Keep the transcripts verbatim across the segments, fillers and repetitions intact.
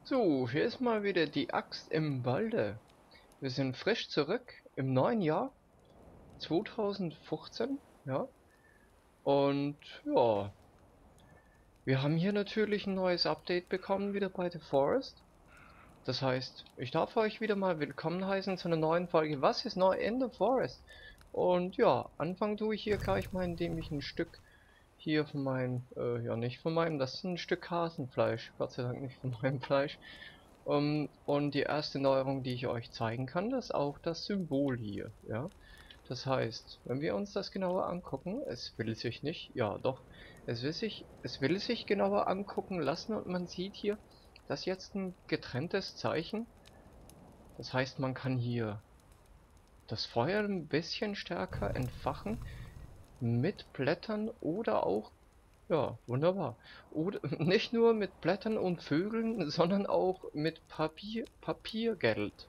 So, hier ist mal wieder die Axt im Walde. Wir sind frisch zurück im neuen Jahr zweitausendfünfzehn, ja. Und ja, wir haben hier natürlich ein neues Update bekommen wieder bei The Forest. Das heißt, ich darf euch wieder mal willkommen heißen zu einer neuen Folge. Was ist neu in The Forest? Und ja, anfangen tue ich hier gleich mal, indem ich ein Stück hier von meinem, äh, ja nicht von meinem, das ist ein Stück Hasenfleisch, Gott sei Dank nicht von meinem Fleisch. Um, und die erste Neuerung, die ich euch zeigen kann, ist auch das Symbol hier, ja. Das heißt, wenn wir uns das genauer angucken, es will sich nicht, ja doch, es will sich, es will sich genauer angucken lassen und man sieht hier, dass jetzt ein getrenntes Zeichen, das heißt, man kann hier das Feuer ein bisschen stärker entfachen mit Blättern oder auch, ja, wunderbar. Oder nicht nur mit Blättern und Vögeln, sondern auch mit Papier, Papiergeld.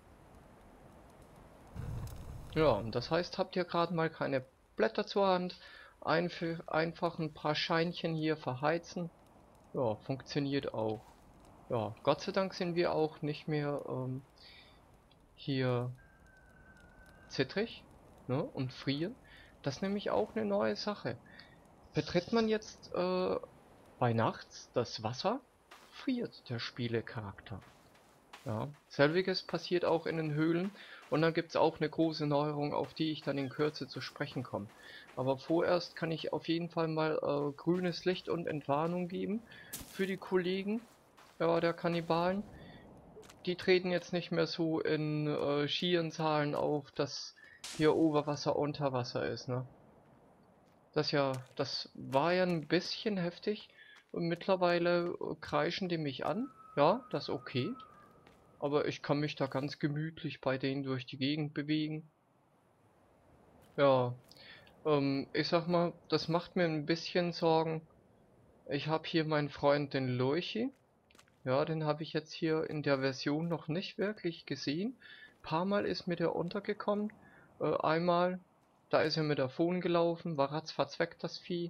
Ja, und das heißt, habt ihr gerade mal keine Blätter zur Hand, einf einfach ein paar Scheinchen hier verheizen. Ja, funktioniert auch. Ja, Gott sei Dank sind wir auch nicht mehr ähm, hier zittrig, ne, und frieren. Das ist nämlich auch eine neue Sache. Betritt man jetzt äh, bei nachts das Wasser, friert der Spielecharakter. Ja, selbiges passiert auch in den Höhlen und dann gibt es auch eine große Neuerung, auf die ich dann in Kürze zu sprechen komme. Aber vorerst kann ich auf jeden Fall mal äh, grünes Licht und Entwarnung geben für die Kollegen, ja, der Kannibalen. Die treten jetzt nicht mehr so in äh, schieren Zahlen auf, dass hier Oberwasser Unterwasser ist, ne? Das ja, das war ja ein bisschen heftig und mittlerweile äh, kreischen die mich an. Ja, das ist okay. Aber ich kann mich da ganz gemütlich bei denen durch die Gegend bewegen. Ja, ähm, ich sag mal, das macht mir ein bisschen Sorgen. Ich habe hier meinen Freund den Lurchi. Ja, den habe ich jetzt hier in der Version noch nicht wirklich gesehen. Paar Mal ist mir der untergekommen. Äh, einmal, da ist er mit davon gelaufen, war ratzfatz weg das Vieh.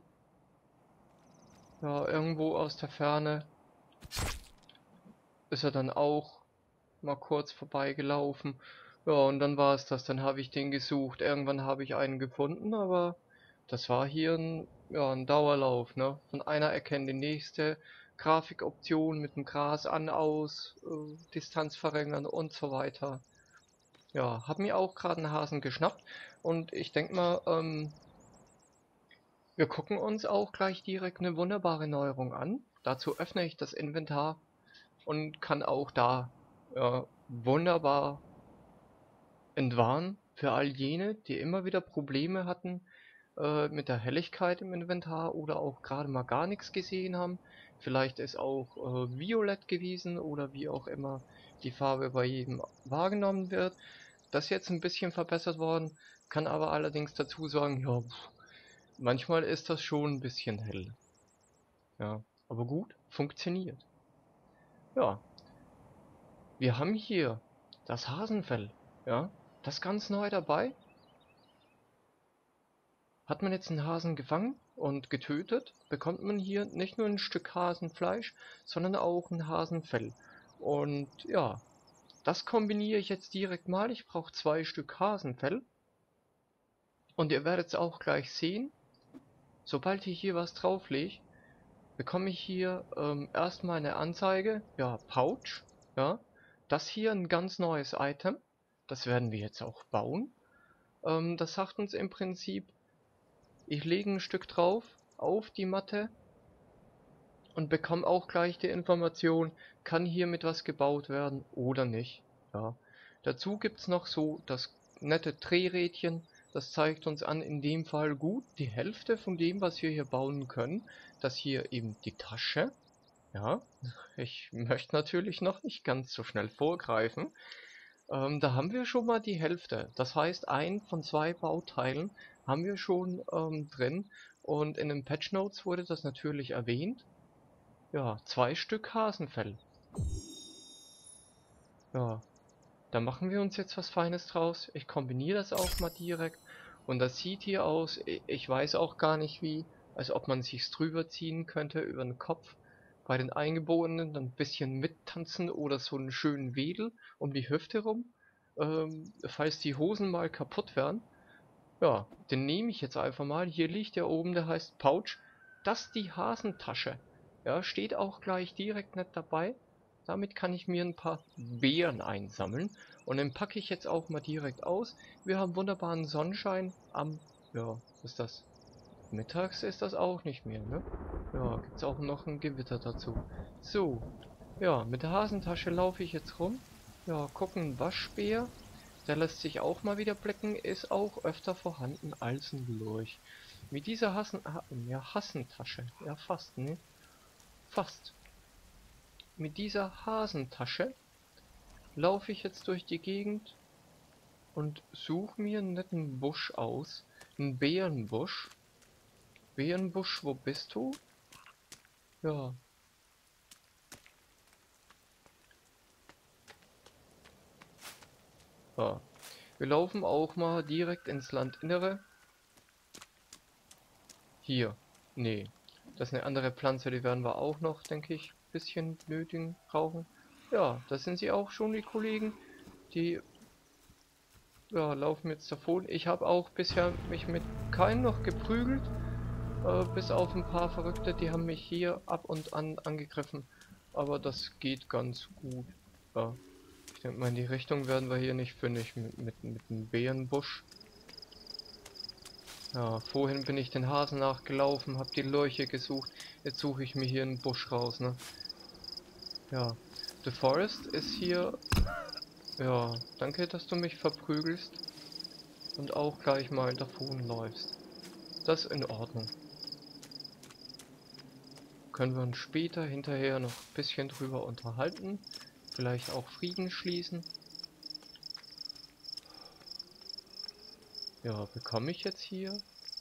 Ja, irgendwo aus der Ferne ist er dann auch mal kurz vorbeigelaufen. Ja, und dann war es das. Dann habe ich den gesucht. Irgendwann habe ich einen gefunden, aber das war hier ein, ja, ein Dauerlauf, ne? Von einer Ecke in die nächste. Grafikoption mit dem Gras an, aus, äh, Distanz verringern und so weiter. Ja, hab mir auch gerade einen Hasen geschnappt und ich denke mal, ähm, wir gucken uns auch gleich direkt eine wunderbare Neuerung an. Dazu öffne ich das Inventar und kann auch da ja, wunderbar entwarnen für all jene, die immer wieder Probleme hatten äh, mit der Helligkeit im Inventar oder auch gerade mal gar nichts gesehen haben. Vielleicht ist auch äh, Violett gewesen oder wie auch immer die Farbe bei jedem wahrgenommen wird. Das ist jetzt ein bisschen verbessert worden, kann aber allerdings dazu sagen, ja, pff, manchmal ist das schon ein bisschen hell. Ja, aber gut, funktioniert. Ja, wir haben hier das Hasenfell. Ja, das ist ganz neu dabei. Hat man jetzt einen Hasen gefangen und getötet, bekommt man hier nicht nur ein Stück Hasenfleisch, sondern auch ein Hasenfell. Und ja, das kombiniere ich jetzt direkt mal. Ich brauche zwei Stück Hasenfell. Und ihr werdet es auch gleich sehen, sobald ich hier was drauflege, bekomme ich hier ähm, erstmal eine Anzeige, ja, Pouch, ja. Das hier ein ganz neues Item. Das werden wir jetzt auch bauen. Ähm, das sagt uns im Prinzip, ich lege ein Stück drauf auf die Matte und bekomme auch gleich die Information, kann hiermit was gebaut werden oder nicht. Ja. Dazu gibt's noch so das nette Drehrädchen, das zeigt uns an, in dem Fall gut die Hälfte von dem, was wir hier bauen können. Das hier eben die Tasche. Ja, ich möchte natürlich noch nicht ganz so schnell vorgreifen. Ähm, da haben wir schon mal die Hälfte. Das heißt, ein von zwei Bauteilen haben wir schon ähm, drin. Und in den Patch Notes wurde das natürlich erwähnt. Ja, zwei Stück Hasenfell. Ja, da machen wir uns jetzt was Feines draus. Ich kombiniere das auch mal direkt. Und das sieht hier aus, i- ich weiß auch gar nicht wie, als ob man sich's drüber ziehen könnte über den Kopf. bei den Eingeborenen dann ein bisschen mittanzen oder so einen schönen Wedel um die Hüfte rum, ähm, falls die Hosen mal kaputt wären. Ja, den nehme ich jetzt einfach mal. Hier liegt der oben, der heißt Pouch. Das ist die Hasentasche. Ja, steht auch gleich direkt nicht dabei. Damit kann ich mir ein paar Beeren einsammeln. Und den packe ich jetzt auch mal direkt aus. Wir haben wunderbaren Sonnenschein am... Ja, was ist das? Mittags ist das auch nicht mehr, ne? Ja, gibt's auch noch ein Gewitter dazu. So, ja, mit der Hasentasche laufe ich jetzt rum. Ja, gucken, Waschbär. Der lässt sich auch mal wieder blicken, ist auch öfter vorhanden als ein Lurch. Mit dieser Hassen... Ha, ja, Hassentasche. Ja, fast, ne? Fast. Mit dieser Hasentasche laufe ich jetzt durch die Gegend und suche mir einen netten Busch aus. Einen Beerenbusch. Beerenbusch, wo bist du? Ja. Ja. Wir laufen auch mal direkt ins Landinnere. Hier. Nee. Das ist eine andere Pflanze, die werden wir auch noch, denke ich, ein bisschen benötigen, brauchen. Ja, das sind sie auch schon, die Kollegen. Die ja, laufen jetzt davon. Ich habe auch bisher mich mit keinem noch geprügelt. Äh, bis auf ein paar Verrückte, die haben mich hier ab und an angegriffen. Aber das geht ganz gut. Ja. Ich denke mal, in die Richtung werden wir hier nicht fündig mit, mit, mit einem Beerenbusch. Ja, vorhin bin ich den Hasen nachgelaufen, hab die Lurche gesucht. Jetzt suche ich mir hier einen Busch raus, ne? Ja. The Forest ist hier... Ja, danke, dass du mich verprügelst. Und auch gleich mal davonläufst. Das ist in Ordnung. Können wir uns später hinterher noch ein bisschen drüber unterhalten. Vielleicht auch Frieden schließen. Ja, bekomme ich jetzt hier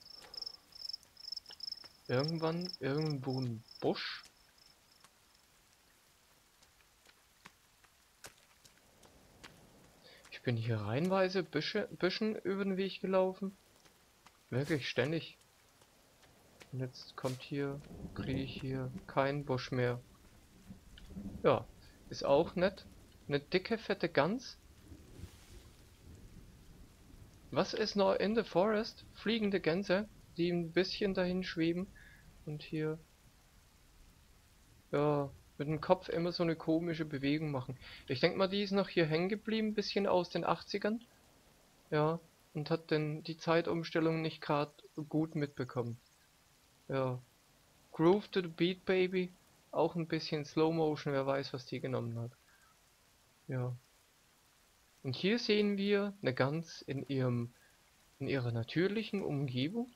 irgendwann irgendwo einen Busch? Ich bin hier reihenweise Büsche, Büschen über den Weg gelaufen. Wirklich ständig. Und jetzt kommt hier, kriege ich hier keinen Busch mehr. Ja, ist auch nett. Eine dicke, fette Gans. Was ist noch in the Forest? Fliegende Gänse, die ein bisschen dahin schweben. Und hier, ja, mit dem Kopf immer so eine komische Bewegung machen. Ich denke mal, die ist noch hier hängen geblieben, bisschen aus den achtzigern. Ja, und hat denn die Zeitumstellung nicht gerade gut mitbekommen. Ja, Groove to the Beat Baby, auch ein bisschen Slow Motion, wer weiß, was die genommen hat. Ja. Und hier sehen wir eine Gans in ihrem, in ihrer natürlichen Umgebung.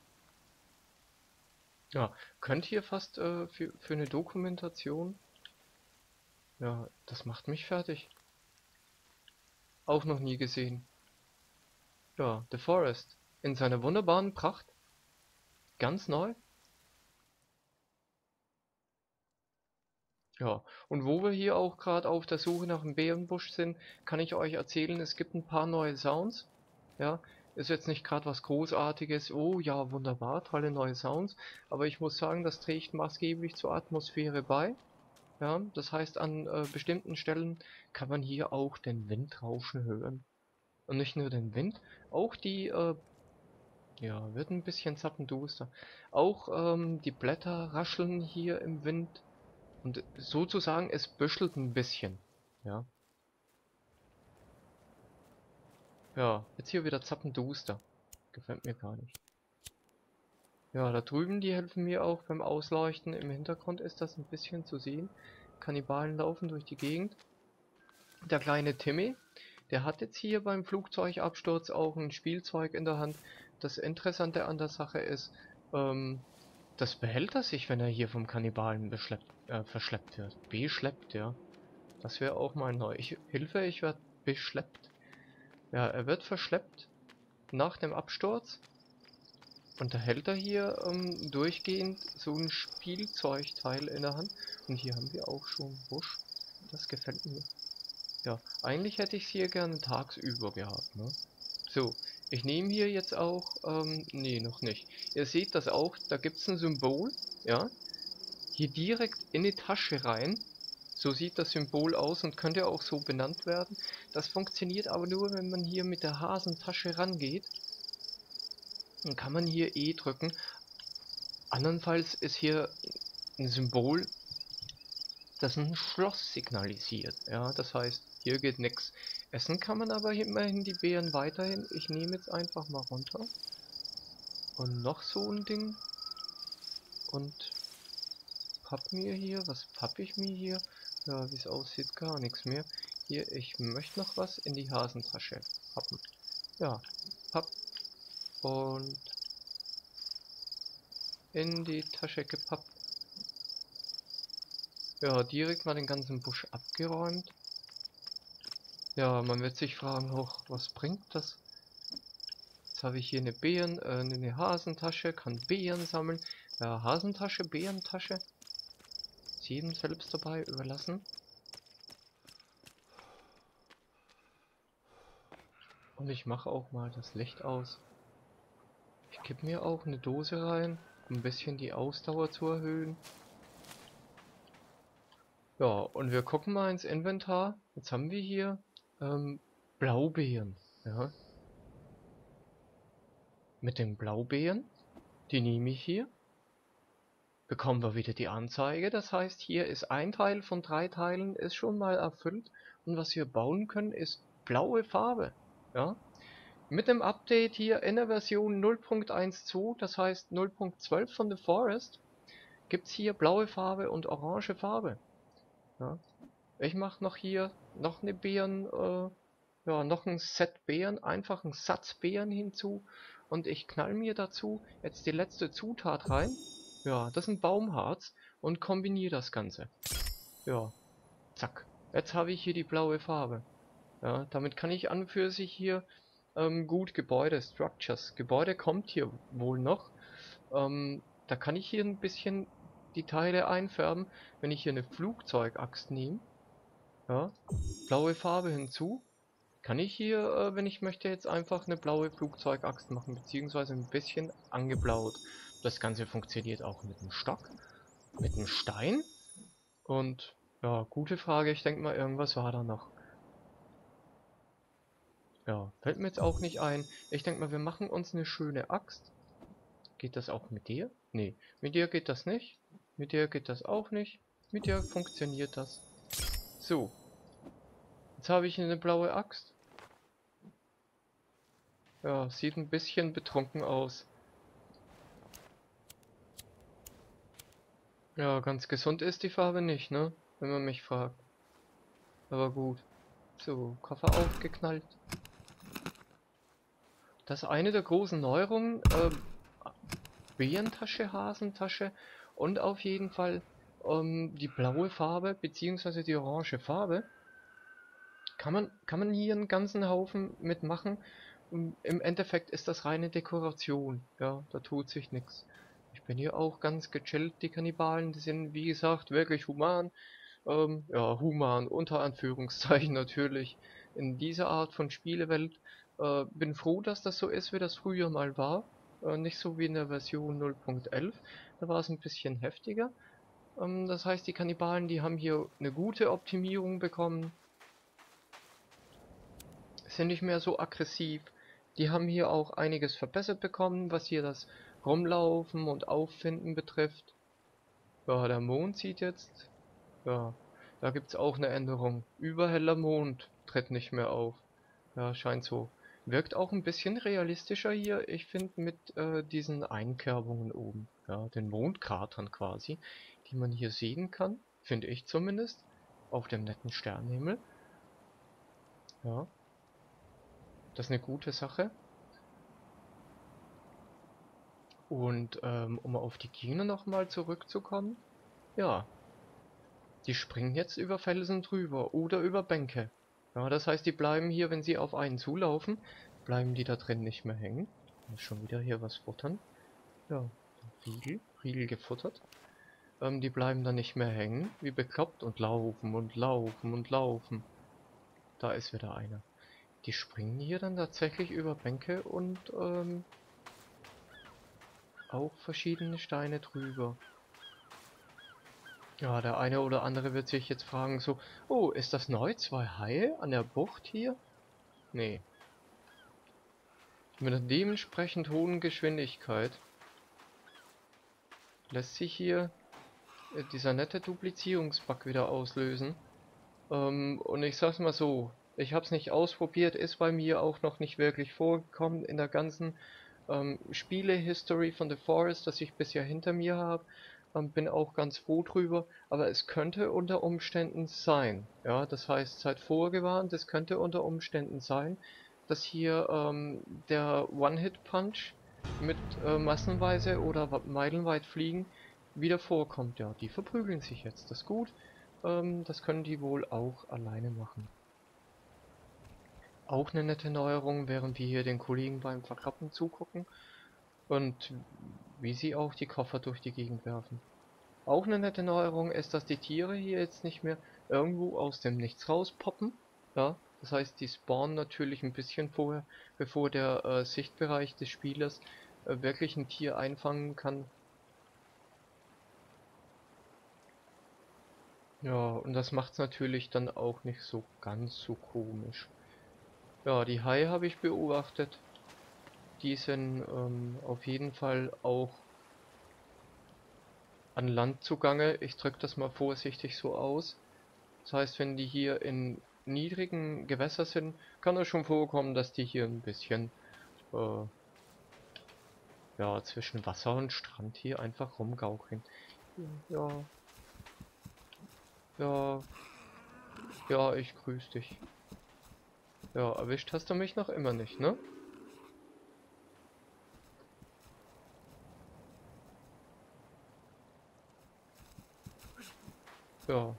Ja, könnt ihr fast äh, für, für eine Dokumentation. Ja, das macht mich fertig. Auch noch nie gesehen. Ja, The Forest. In seiner wunderbaren Pracht. Ganz neu. Ja, und wo wir hier auch gerade auf der Suche nach einem Bärenbusch sind, kann ich euch erzählen, es gibt ein paar neue Sounds. Ja, ist jetzt nicht gerade was Großartiges. Oh ja, wunderbar, tolle neue Sounds. Aber ich muss sagen, das trägt maßgeblich zur Atmosphäre bei. Ja, das heißt, an äh, bestimmten Stellen kann man hier auch den Wind rauschen hören. Und nicht nur den Wind, auch die, äh, ja, wird ein bisschen zappenduster. Auch ähm, die Blätter rascheln hier im Wind. Und sozusagen, es büschelt ein bisschen. Ja. Ja, jetzt hier wieder zappenduster. Gefällt mir gar nicht. Ja, da drüben, die helfen mir auch beim Ausleuchten. Im Hintergrund ist das ein bisschen zu sehen. Kannibalen laufen durch die Gegend. Der kleine Timmy, der hat jetzt hier beim Flugzeugabsturz auch ein Spielzeug in der Hand. Das Interessante an der Sache ist, ähm, das behält er sich, wenn er hier vom Kannibalen beschleppt, äh, verschleppt wird. Beschleppt, ja. Das wäre auch mal neu. Ich, Hilfe, ich werde beschleppt. Ja, er wird verschleppt nach dem Absturz. Und da hält er hier ähm, durchgehend so ein Spielzeugteil in der Hand. Und hier haben wir auch schon Busch. Das gefällt mir. Ja, eigentlich hätte ich es hier gerne tagsüber gehabt, ne? So, ich nehme hier jetzt auch, ähm, nee, noch nicht. Ihr seht das auch, da gibt es ein Symbol, ja? hier direkt in die Tasche rein. So sieht das Symbol aus und könnte auch so benannt werden. Das funktioniert aber nur, wenn man hier mit der Hasentasche rangeht. Dann kann man hier E drücken. Andernfalls ist hier ein Symbol, das ein Schloss signalisiert. Ja, das heißt, hier geht nichts. Essen kann man aber immerhin die Beeren weiterhin. Ich nehme jetzt einfach mal runter. Und noch so ein Ding. Und papp mir hier. Was papp ich mir hier? Ja, wie es aussieht, gar nichts mehr. Hier, ich möchte noch was in die Hasentasche pappen. Ja, papp. Und in die Tasche gepappt. Ja, direkt mal den ganzen Busch abgeräumt. Ja, man wird sich fragen, hoch, was bringt das? Jetzt habe ich hier eine Beeren, äh, eine Hasentasche, kann Beeren sammeln. Ja, Hasentasche, Beerentasche. Jedem selbst dabei überlassen. Und ich mache auch mal das Licht aus. Ich gebe mir auch eine Dose rein, um ein bisschen die Ausdauer zu erhöhen. Ja, und wir gucken mal ins Inventar. Jetzt haben wir hier ähm, Blaubeeren. Ja. Mit den Blaubeeren, die nehme ich hier. Bekommen wir wieder die Anzeige. Das heißt, hier ist ein Teil von drei Teilen ist schon mal erfüllt. Und was wir bauen können, ist blaue Farbe. Ja. Mit dem Update hier in der Version null Punkt eins Punkt zwei, das heißt null Punkt zwölf von The Forest, gibt es hier blaue Farbe und orange Farbe. Ja. Ich mache noch hier noch eine Beeren, äh, ja, noch ein Set Beeren, einfach einen Satz Beeren hinzu. Und ich knall mir dazu jetzt die letzte Zutat rein. Ja, das ist ein Baumharz und kombiniere das Ganze. Ja, zack. Jetzt habe ich hier die blaue Farbe. Ja, damit kann ich an und für sich hier ähm, gut Gebäude, Structures. Gebäude kommt hier wohl noch. Ähm, da kann ich hier ein bisschen die Teile einfärben, wenn ich hier eine Flugzeugaxt nehme. Ja, blaue Farbe hinzu. Kann ich hier, äh, wenn ich möchte, jetzt einfach eine blaue Flugzeugaxt machen, beziehungsweise ein bisschen angeblaut. Das Ganze funktioniert auch mit einem Stock, mit einem Stein. Und ja, gute Frage. Ich denke mal, irgendwas war da noch. Ja, fällt mir jetzt auch nicht ein. Ich denke mal, wir machen uns eine schöne Axt. Geht das auch mit dir? Nee, mit dir geht das nicht. Mit dir geht das auch nicht. Mit dir funktioniert das. So, jetzt habe ich eine blaue Axt. Ja, sieht ein bisschen betrunken aus. Ja, ganz gesund ist die Farbe nicht, ne? Wenn man mich fragt. Aber gut. So, Koffer aufgeknallt. Das ist eine der großen Neuerungen. Äh, Beerentasche, Hasentasche und auf jeden Fall ähm, die blaue Farbe beziehungsweise die orange Farbe. Kann man, kann man hier einen ganzen Haufen mitmachen. Im Endeffekt ist das reine Dekoration. Ja, da tut sich nichts. Ich bin hier auch ganz gechillt. Die Kannibalen, die sind wie gesagt wirklich human. Ähm, ja, human, unter Anführungszeichen natürlich. In dieser Art von Spielewelt. Äh, bin froh, dass das so ist, wie das früher mal war. Äh, nicht so wie in der Version null Punkt elf. Da war es ein bisschen heftiger. Ähm, das heißt, die Kannibalen, die haben hier eine gute Optimierung bekommen. Sind nicht mehr so aggressiv. Die haben hier auch einiges verbessert bekommen, was hier das Rumlaufen und Auffinden betrifft. Ja, der Mond sieht jetzt. Ja, da gibt's auch eine Änderung. Überheller Mond tritt nicht mehr auf. Ja, scheint so. Wirkt auch ein bisschen realistischer hier, ich finde, mit äh, diesen Einkerbungen oben. Ja, den Mondkratern quasi, die man hier sehen kann. Finde ich zumindest. Auf dem netten Sternenhimmel. Ja. Das ist eine gute Sache. Und ähm, um auf die Gegner nochmal zurückzukommen. Ja, die springen jetzt über Felsen drüber oder über Bänke. Ja, das heißt, die bleiben hier, wenn sie auf einen zulaufen, bleiben die da drin nicht mehr hängen. Muss schon wieder hier was futtern. Ja, Riegel, Riegel gefuttert. Ähm, die bleiben dann nicht mehr hängen, wie bekloppt und laufen und laufen und laufen. Da ist wieder einer. Die springen hier dann tatsächlich über Bänke und ähm, auch verschiedene Steine drüber. Ja, der eine oder andere wird sich jetzt fragen so, oh, ist das neu? Zwei Haie an der Bucht hier? Nee. Mit einer dementsprechend hohen Geschwindigkeit lässt sich hier äh, dieser nette Duplizierungsbug wieder auslösen. Ähm, und ich sag's mal so, ich hab's nicht ausprobiert, ist bei mir auch noch nicht wirklich vorgekommen in der ganzen ähm, Spiele-History von The Forest, das ich bisher hinter mir habe. Ähm, bin auch ganz froh drüber, aber es könnte unter Umständen sein, ja, das heißt, seid vorgewarnt, es könnte unter Umständen sein, dass hier ähm, der One-Hit-Punch mit äh, massenweise oder wa- meilenweit fliegen wieder vorkommt. Ja, die verprügeln sich jetzt, das ist gut. Ähm, das können die wohl auch alleine machen. Auch eine nette Neuerung, während wir hier den Kollegen beim Verklappen zugucken und wie sie auch die Koffer durch die Gegend werfen. Auch eine nette Neuerung ist, dass die Tiere hier jetzt nicht mehr irgendwo aus dem Nichts rauspoppen. Ja, das heißt, die spawnen natürlich ein bisschen vorher, bevor der äh, Sichtbereich des Spielers äh, wirklich ein Tier einfangen kann. Ja, und das macht's natürlich dann auch nicht so ganz so komisch. Ja, die Haie habe ich beobachtet. Die sind ähm, auf jeden Fall auch an Land zugange. Ich drücke das mal vorsichtig so aus. Das heißt, wenn die hier in niedrigen Gewässern sind, kann es schon vorkommen, dass die hier ein bisschen äh, ja, zwischen Wasser und Strand hier einfach rumgaukeln. Ja, ja, ja, ich grüß dich. Ja, erwischt hast du mich noch immer nicht, ne? Ja,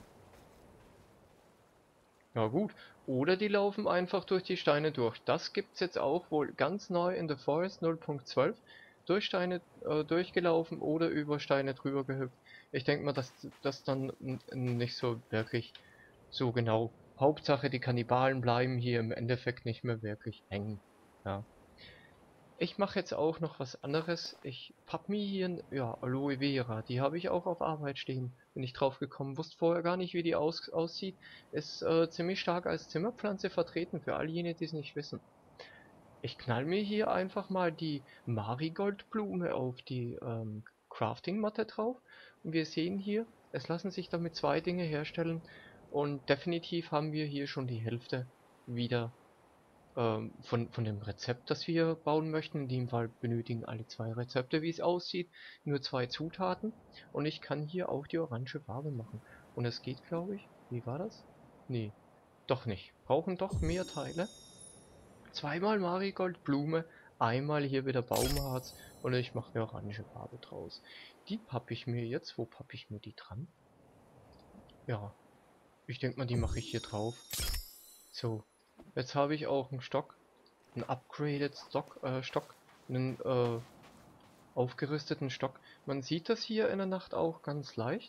ja gut. Oder die laufen einfach durch die Steine durch. Das gibt's jetzt auch wohl ganz neu in The Forest null Punkt zwölf. Durch Steine äh, durchgelaufen oder über Steine drüber gehüpft. Ich denke mal, dass das dann n- n- nicht so wirklich so genau. Hauptsache, die Kannibalen bleiben hier im Endeffekt nicht mehr wirklich hängen. Ja. Ich mache jetzt auch noch was anderes. Ich hab mir hier, n- ja, Aloe Vera, die habe ich auch auf Arbeit stehen. Bin ich drauf gekommen, wusste vorher gar nicht, wie die aus aussieht. Ist äh, ziemlich stark als Zimmerpflanze vertreten, für all jene, die es nicht wissen. Ich knall mir hier einfach mal die Marigoldblume auf die ähm, Crafting-Matte drauf. Und wir sehen hier, es lassen sich damit zwei Dinge herstellen. Und definitiv haben wir hier schon die Hälfte wieder ähm, von, von dem Rezept, das wir bauen möchten. In dem Fall benötigen alle zwei Rezepte, wie es aussieht, nur zwei Zutaten. Und ich kann hier auch die orange Farbe machen. Und es geht, glaube ich. Wie war das? Nee, doch nicht. Brauchen doch mehr Teile. Zweimal Marigoldblume, einmal hier wieder Baumharz und ich mache eine orange Farbe draus. Die pappe ich mir jetzt. Wo pappe ich mir die dran? Ja, ich denke mal, die mache ich hier drauf. So, jetzt habe ich auch einen Stock. Einen upgraded Stock, äh, Stock, einen äh, aufgerüsteten Stock. Man sieht das hier in der Nacht auch ganz leicht.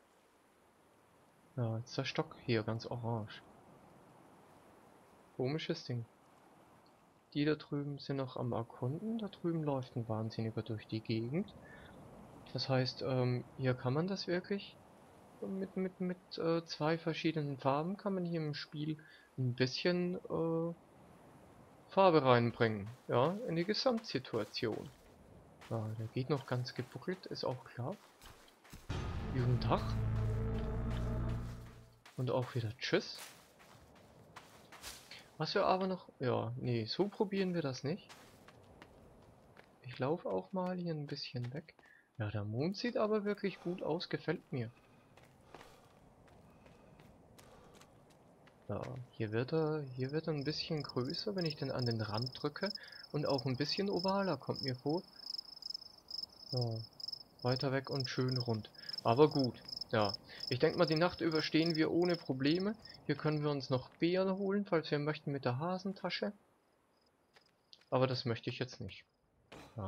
Ja, jetzt ist der Stock hier ganz orange. Komisches Ding. Die da drüben sind noch am Erkunden. Da drüben läuft ein Wahnsinniger durch die Gegend. Das heißt, ähm, hier kann man das wirklich mit mit mit äh, zwei verschiedenen Farben kann man hier im Spiel ein bisschen äh, Farbe reinbringen, ja, in die Gesamtsituation. Ja, der geht noch ganz gebuckelt, ist auch klar. Guten Tag. Und auch wieder Tschüss. Was wir aber noch... Ja, nee, so probieren wir das nicht. Ich laufe auch mal hier ein bisschen weg. Ja, der Mond sieht aber wirklich gut aus, gefällt mir. Ja, hier wird er, hier wird er ein bisschen größer, wenn ich den an den Rand drücke. Und auch ein bisschen ovaler, kommt mir vor. Ja, weiter weg und schön rund. Aber gut, ja. Ich denke mal, die Nacht überstehen wir ohne Probleme. Hier können wir uns noch Beeren holen, falls wir möchten, mit der Hasentasche. Aber das möchte ich jetzt nicht. Ja.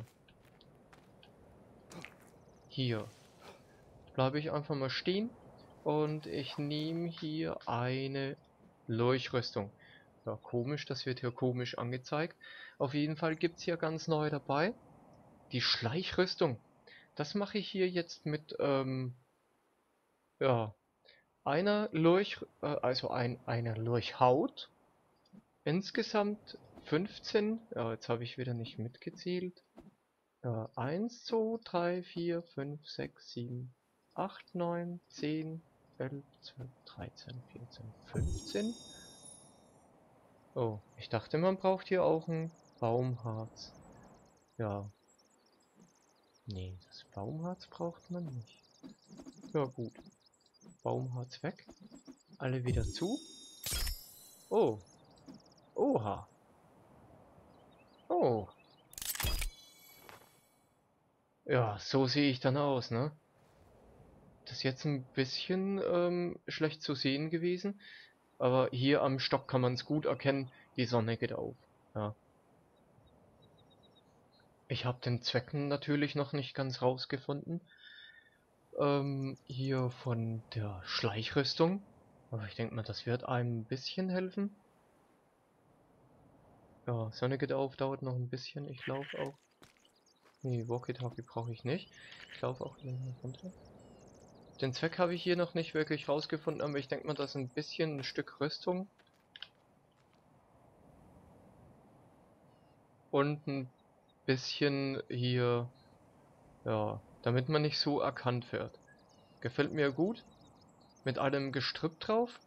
Hier bleibe ich einfach mal stehen und ich nehme hier eine Leuchtrüstung. Ja, komisch, das wird hier komisch angezeigt. Auf jeden Fall gibt es hier ganz neu dabei die Schleichrüstung. Das mache ich hier jetzt mit, ähm, Ja, einer Lurch, äh, also ein, einer Lurchhaut. Insgesamt fünfzehn. Ja, jetzt habe ich wieder nicht mitgezählt. Ja, eins, zwei, drei, vier, fünf, sechs, sieben, acht, neun, zehn, elf, zwölf, dreizehn, vierzehn, fünfzehn. Oh, ich dachte, man braucht hier auch ein Baumharz. Ja, nee, das Baumharz braucht man nicht. Ja gut, Baumharz weg. Alle wieder zu. Oh, oha. Oh, ja, so sehe ich dann aus, ne? Das ist jetzt ein bisschen ähm, schlecht zu sehen gewesen, aber hier am Stock kann man es gut erkennen, die Sonne geht auf. Ja. Ich habe den Zwecken natürlich noch nicht ganz rausgefunden. Ähm, hier von der Schleichrüstung. Aber ich denke mal, das wird einem ein bisschen helfen. Ja, Sonne geht auf, dauert noch ein bisschen. Ich laufe auch. Nee, Walkie-Talkie brauche ich nicht. Ich laufe auch hier runter. Den Zweck habe ich hier noch nicht wirklich rausgefunden, aber ich denke mal, das ist ein bisschen ein Stück Rüstung und ein bisschen hier, ja, damit man nicht so erkannt wird. Gefällt mir gut. Mit einem Gestrüpp drauf.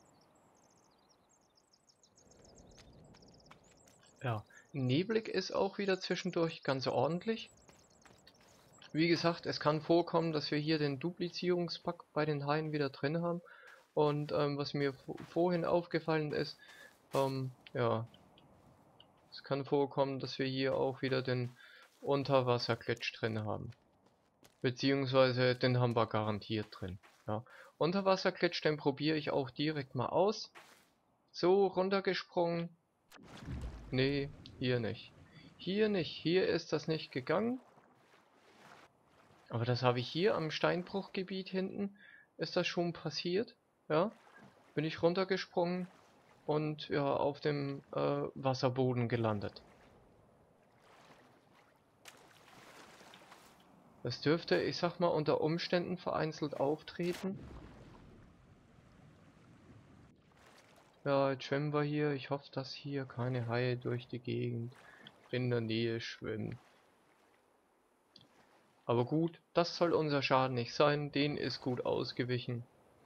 Ja, neblig ist auch wieder zwischendurch ganz ordentlich. Wie gesagt, es kann vorkommen, dass wir hier den Duplizierungsbug bei den Haien wieder drin haben. Und ähm, was mir vorhin aufgefallen ist, ähm, ja, es kann vorkommen, dass wir hier auch wieder den Unterwasserglitch drin haben. Beziehungsweise den haben wir garantiert drin. Ja. Unterwasserglitch, den probiere ich auch direkt mal aus. So, runtergesprungen. Nee, hier nicht. Hier nicht. Hier ist das nicht gegangen. Aber das habe ich hier am Steinbruchgebiet hinten. Ist das schon passiert? Ja. Bin ich runtergesprungen und ja, auf dem äh, Wasserboden gelandet. Das dürfte, ich sag mal, unter Umständen vereinzelt auftreten. Ja, jetzt schwimmen wir hier. Ich hoffe, dass hier keine Haie durch die Gegend in der Nähe schwimmen. Aber gut, das soll unser Schaden nicht sein. Den ist gut ausgewichen.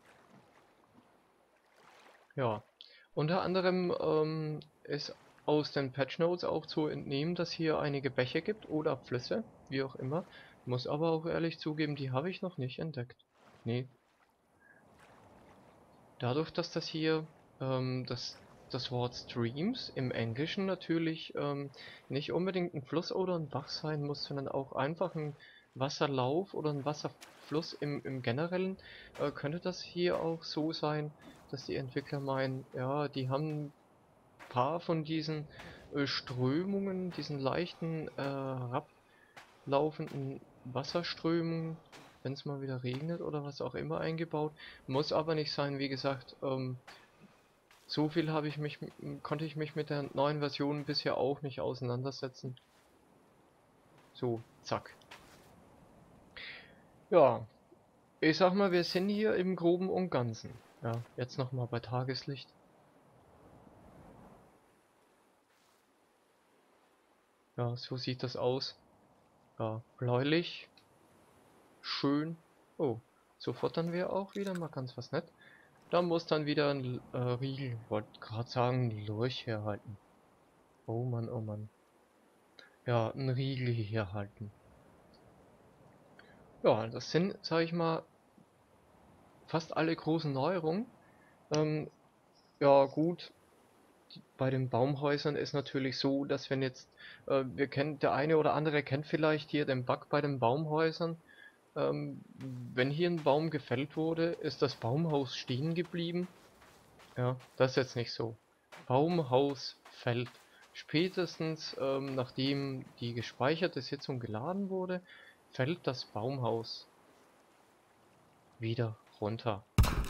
Ja, unter anderem ähm, ist aus den Patch Notes auch zu entnehmen, dass hier einige Bäche gibt oder Flüsse, wie auch immer. Muss aber auch ehrlich zugeben, die habe ich noch nicht entdeckt. Nee. Dadurch, dass das hier ähm, das, das Wort Streams im Englischen natürlich ähm, nicht unbedingt ein Fluss oder ein Bach sein muss, sondern auch einfach ein Wasserlauf oder ein Wasserfluss im, im Generellen, äh, könnte das hier auch so sein, dass die Entwickler meinen, ja, die haben ein paar von diesen äh, Strömungen, diesen leichten äh, herablaufenden Wasserströmungen, wenn es mal wieder regnet oder was auch immer, eingebaut. Muss aber nicht sein, wie gesagt, ähm, so viel habe ich mich, konnte ich mich mit der neuen Version bisher auch nicht auseinandersetzen. So, zack. Ja, ich sag mal, wir sind hier im Groben und Ganzen. Ja, jetzt nochmal bei Tageslicht. Ja, so sieht das aus. Ja, bläulich. Schön. Oh, so futtern wir auch wieder mal ganz was nett. Da muss dann wieder ein äh, Riegel, wollte gerade sagen, ein Lurch herhalten. Oh Mann, oh Mann. Ja, ein Riegel herhalten. Ja, das sind, sag ich mal, fast alle großen Neuerungen. Ähm, ja gut, bei den Baumhäusern ist natürlich so, dass wenn jetzt, äh, wir kennen, der eine oder andere kennt vielleicht hier den Bug bei den Baumhäusern. Ähm, wenn hier ein Baum gefällt wurde, ist das Baumhaus stehen geblieben. Ja, das ist jetzt nicht so. Baumhaus fällt. Spätestens ähm, nachdem die gespeicherte Sitzung geladen wurde, fällt das Baumhaus wieder runter.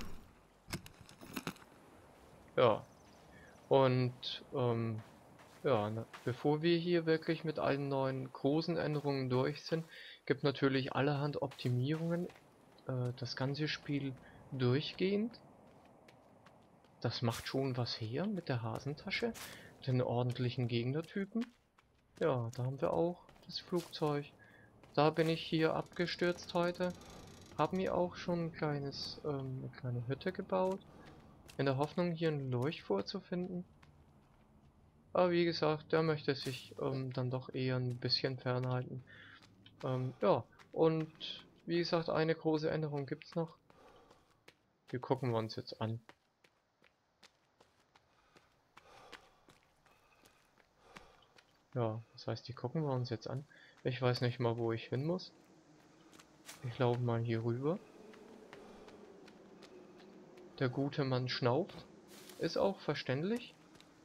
Ja, und ähm, ja, ne, bevor wir hier wirklich mit allen neuen großen Änderungen durch sind, gibt natürlich allerhand Optimierungen, äh, das ganze Spiel durchgehend. Das macht schon was her mit der Hasentasche, den ordentlichen Gegnertypen. Ja, da haben wir auch das Flugzeug. Da bin ich hier abgestürzt heute. Hab mir auch schon ein kleines, ähm, eine kleine Hütte gebaut, in der Hoffnung, hier einen Lurch vorzufinden. Aber wie gesagt, der möchte sich ähm, dann doch eher ein bisschen fernhalten. Ähm, ja, und wie gesagt, eine große Änderung gibt's noch. Die gucken wir uns jetzt an. Ja, das heißt, die gucken wir uns jetzt an. Ich weiß nicht mal, wo ich hin muss. Ich laufe mal hier rüber. Der gute Mann schnauft. Ist auch verständlich.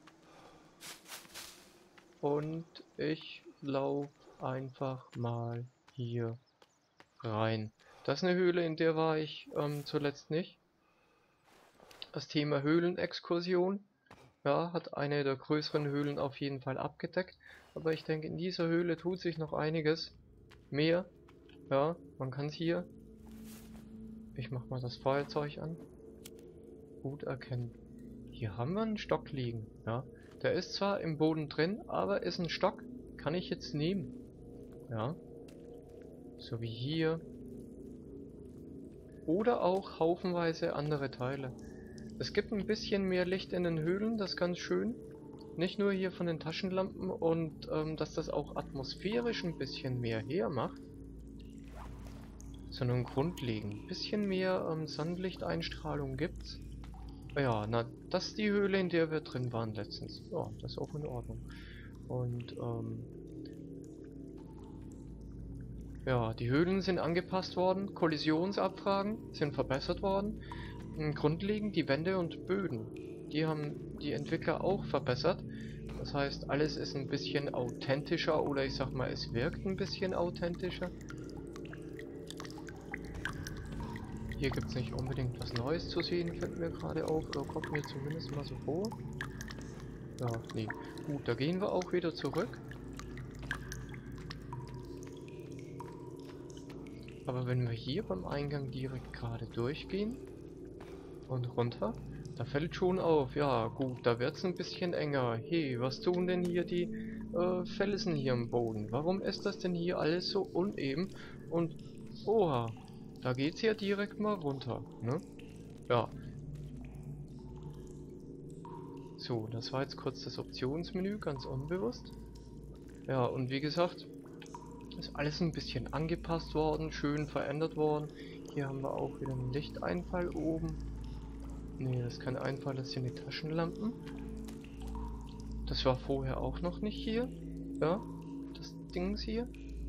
Und ich laufe einfach mal hier rein. Das ist eine Höhle, in der war ich ähm, zuletzt nicht. Das Thema Höhlenexkursion, ja, hat eine der größeren Höhlen auf jeden Fall abgedeckt. Aber ich denke, in dieser Höhle tut sich noch einiges mehr. Ja, man kann es hier, ich mach mal das Feuerzeug an, gut erkennen. Hier haben wir einen Stock liegen, ja. Der ist zwar im Boden drin, aber ist ein Stock, kann ich jetzt nehmen. Ja. So wie hier. Oder auch haufenweise andere Teile. Es gibt ein bisschen mehr Licht in den Höhlen, das ist ganz schön. Nicht nur hier von den Taschenlampen und ähm, dass das auch atmosphärisch ein bisschen mehr hermacht, sondern grundlegend ein bisschen mehr ähm, Sonnenlichteinstrahlung gibt's. Ja, na, das ist die Höhle, in der wir drin waren letztens. Ja, das ist auch in Ordnung. Und ähm, ja, die Höhlen sind angepasst worden, Kollisionsabfragen sind verbessert worden. Grundlegend die Wände und Böden, die haben die Entwickler auch verbessert. Das heißt, alles ist ein bisschen authentischer oder ich sag mal, es wirkt ein bisschen authentischer. Hier gibt es nicht unbedingt was Neues zu sehen, fällt mir gerade auf, oder kommt mir zumindest mal so vor. Ja, nee. Gut, da gehen wir auch wieder zurück. Aber wenn wir hier beim Eingang direkt gerade durchgehen und runter, da fällt schon auf, ja gut, da wird's ein bisschen enger. Hey, was tun denn hier die äh, Felsen hier im Boden? Warum ist das denn hier alles so uneben? Und, oha, da geht's ja direkt mal runter, ne? Ja. So, das war jetzt kurz das Optionsmenü, ganz unbewusst. Ja, und wie gesagt, ist alles ein bisschen angepasst worden, schön verändert worden. Hier haben wir auch wieder einen Lichteinfall oben. Nee, das ist kein Einfall, das sind die Taschenlampen. Das war vorher auch noch nicht hier. Ja, das Dings hier.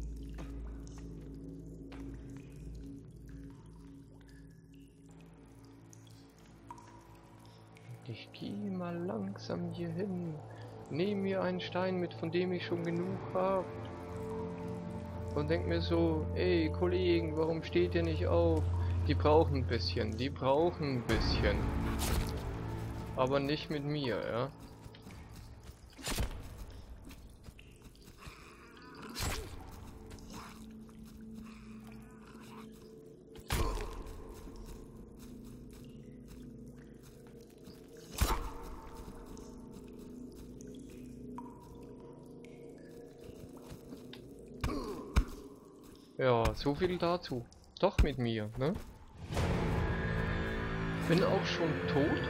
Ich gehe mal langsam hier hin. Nehme mir einen Stein mit, von dem ich schon genug habe. Und denk mir so, ey Kollegen, warum steht ihr nicht auf? Die brauchen ein bisschen, die brauchen ein bisschen. Aber nicht mit mir, ja. Ja, so viel dazu. Doch mit mir, ne? Bin auch schon tot.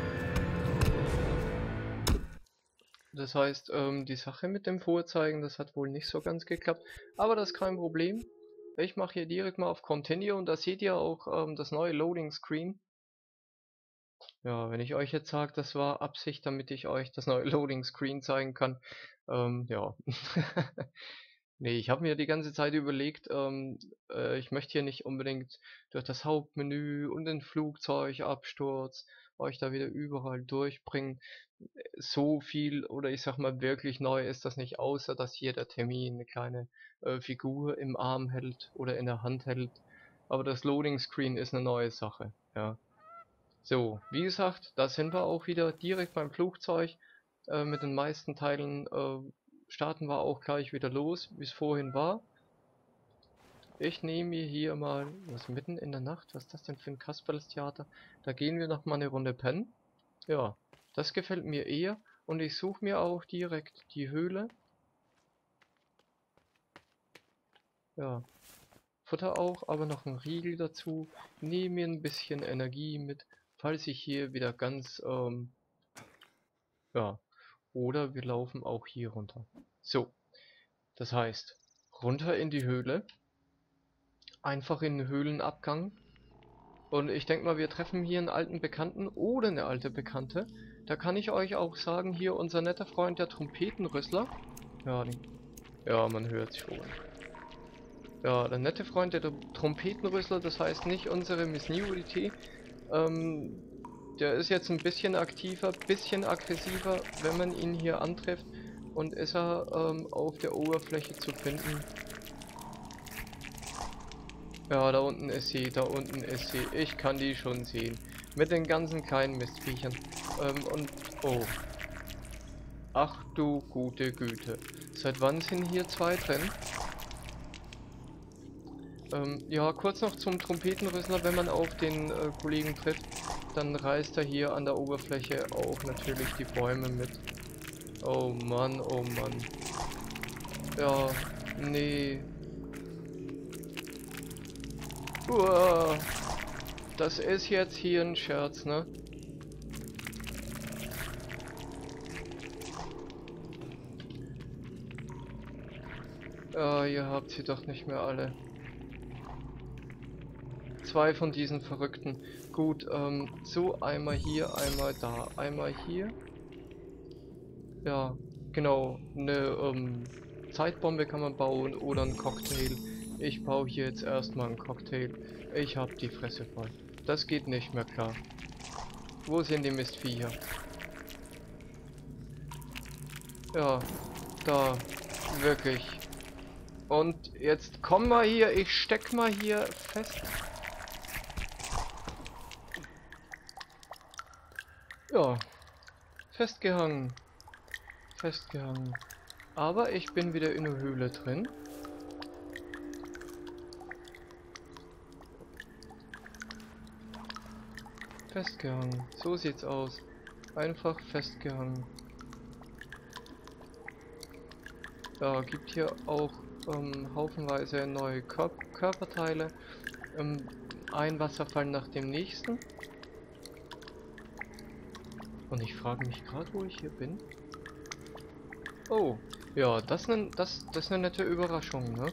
Das heißt, ähm, die Sache mit dem Vorzeigen, das hat wohl nicht so ganz geklappt. Aber das ist kein Problem. Ich mache hier direkt mal auf Continue und da seht ihr auch ähm, das neue Loading Screen. Ja, wenn ich euch jetzt sage, das war Absicht, damit ich euch das neue Loading Screen zeigen kann. Ähm, ja. Nee, ich habe mir die ganze Zeit überlegt, ähm, äh, ich möchte hier nicht unbedingt durch das Hauptmenü und den Flugzeugabsturz euch da wieder überall durchbringen. So viel oder ich sag mal wirklich neu ist das nicht, außer dass hier der Termin eine kleine äh, Figur im Arm hält oder in der Hand hält. Aber das Loading Screen ist eine neue Sache, ja. So, wie gesagt, da sind wir auch wieder direkt beim Flugzeug. Äh, mit den meisten Teilen äh, starten wir auch gleich wieder los, wie es vorhin war. Ich nehme mir hier mal, was mitten in der Nacht, was ist das denn für ein Kasperlestheater? Da gehen wir noch mal eine Runde pennen. Ja, das gefällt mir eher und ich suche mir auch direkt die Höhle. Ja, Futter auch, aber noch ein Riegel dazu. Nehme mir ein bisschen Energie mit, falls ich hier wieder ganz, ähm, ja, oder wir laufen auch hier runter. So, das heißt, runter in die Höhle, einfach in den Höhlenabgang. Und ich denke mal, wir treffen hier einen alten Bekannten oder eine alte Bekannte. Da kann ich euch auch sagen, hier unser netter Freund, der Trompetenrüssler. Ja, die, ja, man hört schon. Ja, der nette Freund, der Trompetenrüssler, das heißt nicht unsere Miss Nudity. Ähm, der ist jetzt ein bisschen aktiver, bisschen aggressiver, wenn man ihn hier antrifft. Und ist er ähm, auf der Oberfläche zu finden. Ja, da unten ist sie, da unten ist sie. Ich kann die schon sehen. Mit den ganzen kleinen Mistviechern. Ähm, und, oh. Ach du gute Güte. Seit wann sind hier zwei drin? Ähm, ja, kurz noch zum Trompetenrüssler. Wenn man auf den äh, Kollegen trifft, dann reißt er hier an der Oberfläche auch natürlich die Bäume mit. Oh Mann, oh Mann. Ja, nee. Uah. Das ist jetzt hier ein Scherz, ne? Ah, ihr habt sie doch nicht mehr alle. Zwei von diesen Verrückten. Gut, ähm, so einmal hier, einmal da, einmal hier. Ja, genau. Eine ähm, Zeitbombe kann man bauen oder einen Cocktail. Ich baue hier jetzt erstmal einen Cocktail. Ich hab die Fresse voll. Das geht nicht mehr klar. Wo sind die Mistviecher? Ja, da. Wirklich. Und jetzt komm mal hier. Ich steck mal hier fest. Ja. Festgehangen. Festgehangen. Aber ich bin wieder in der Höhle drin. Festgehangen. So sieht's aus. Einfach festgehangen. Ja, gibt hier auch ähm, haufenweise neue Kör Körperteile. Ähm, ein Wasserfall nach dem nächsten. Und ich frage mich gerade, wo ich hier bin. Oh, ja, das, ne, das, das ist eine nette Überraschung, ne?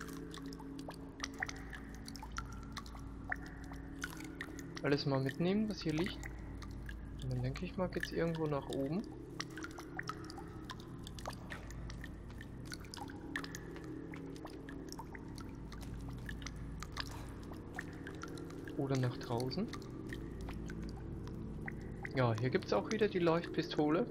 Alles mal mitnehmen, was hier liegt. Und dann denke ich mal, geht's irgendwo nach oben. Oder nach draußen. Ja, hier gibt es auch wieder die Leuchtpistole.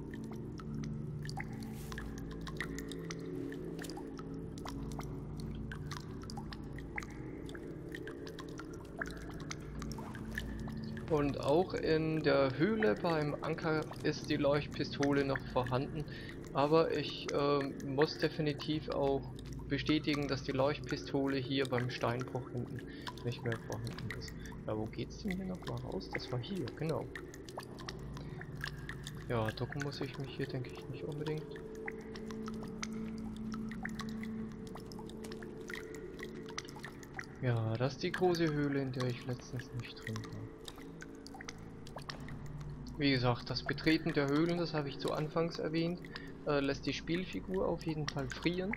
Und auch in der Höhle beim Anker ist die Leuchtpistole noch vorhanden. Aber ich äh, muss definitiv auch bestätigen, dass die Leuchtpistole hier beim Steinbruch hinten nicht mehr vorhanden ist. Ja, wo geht's denn hier nochmal raus? Das war hier, genau. Ja, ducken muss ich mich hier, denke ich, nicht unbedingt. Ja, das ist die große Höhle, in der ich letztens nicht drin war. Wie gesagt, das Betreten der Höhlen, das habe ich zu Anfangs erwähnt, äh, lässt die Spielfigur auf jeden Fall frieren.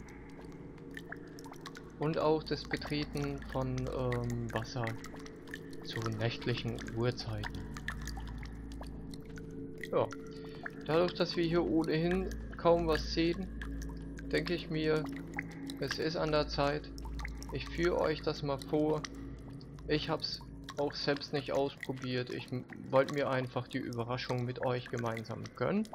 Und auch das Betreten von ähm, Wasser zu nächtlichen Uhrzeiten. Ja, dadurch, dass wir hier ohnehin kaum was sehen, denke ich mir, es ist an der Zeit. Ich führe euch das mal vor. Ich habe es auch selbst nicht ausprobiert. Ich wollte mir einfach die Überraschung mit euch gemeinsam gönnen.